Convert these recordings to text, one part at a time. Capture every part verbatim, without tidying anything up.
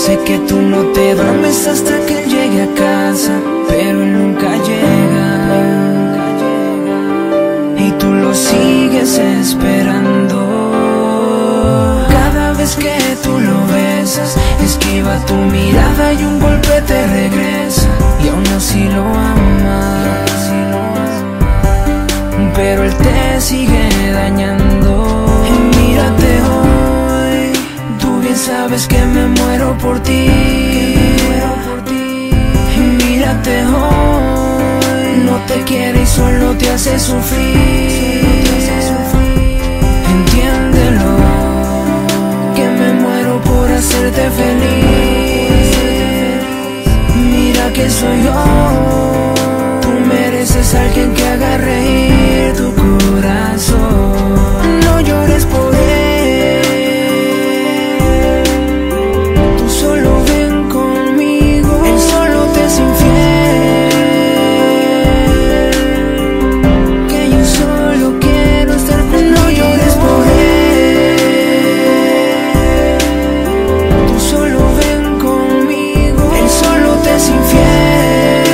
Sé que tú no te duermes hasta que él llegue a casa, pero él nunca llega, y tú lo sigues esperando. Cada vez que tú lo besas, esquiva tu mirada y un golpe te regresa, y aún así lo amas, pero él te sigue dañando. Y mírate hoy, tú bien sabes que me muero por ti. Y mírate hoy, no te quiere y solo te hace sufrir. Entiéndelo, que me muero por hacerte feliz. Mira que soy yo, tú mereces a alguien que haga reír tu corazón. No llores por él, tú solo ven conmigo. Él solo te es infiel, que yo solo quiero estar contigo. No llores por él, tú solo ven conmigo. Él solo te es infiel,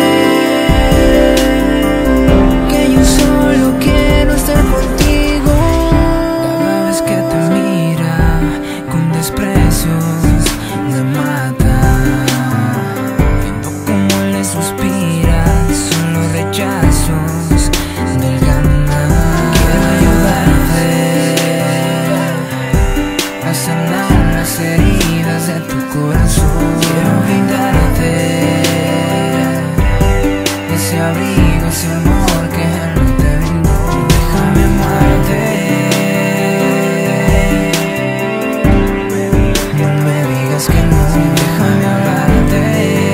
que yo solo quiero estar contigo. Cada vez que te mira con desprecios me mata, viendo cómo él le suspira, solo rechazos del ganar. Quiero ayudarte a sanar las heridas de tu corazón. Quiero brindarte ese abrigo, ese amor que él no te brindó. Déjame amarte, no me digas que no. Déjame hablarte,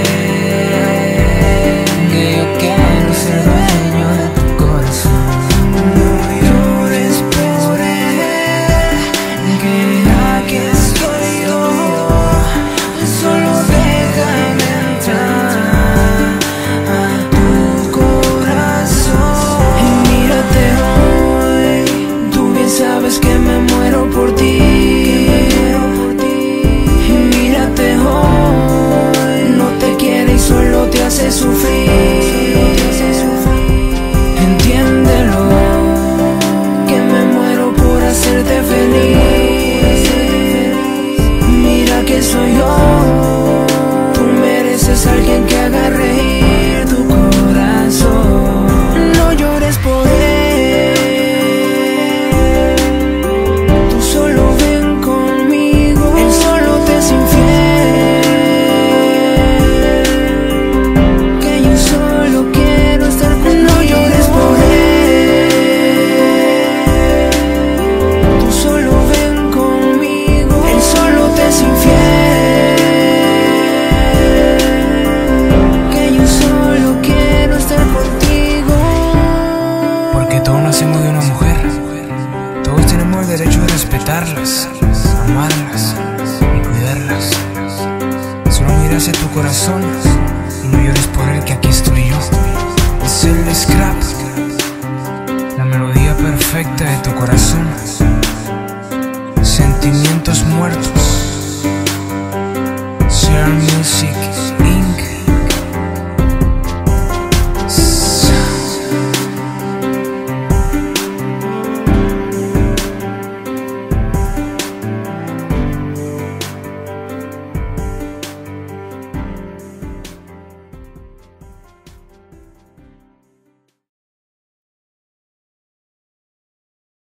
que yo quiero ser dueño de tu corazón. No llores por él, que aquí estoy yo. Solo déjame entrar a tu corazón. Y mírate hoy, tú bien sabes que me muero por ti. Y mírate hoy, no te quiere y solo te hace sufrir. Entiéndelo, que me muero por hacerte feliz. Mira que soy yo, tú mereces a alguien que haga reír tu corazón. No llores por él, tú solo ven conmigo. Él solo te es infiel, que yo solo quiero estar contigo. No llores por él, tú solo ven conmigo. Él solo te es infiel, que yo solo quiero estar contigo. Porque todos nacemos de una mujer, todos tenemos el derecho de respetarlas, amarlas y cuidarlas. Solo mira hacia tu corazón y no llores por él, que aquí estoy yo. Es el scrap, la melodía perfecta de tu corazón. Sentimientos muertos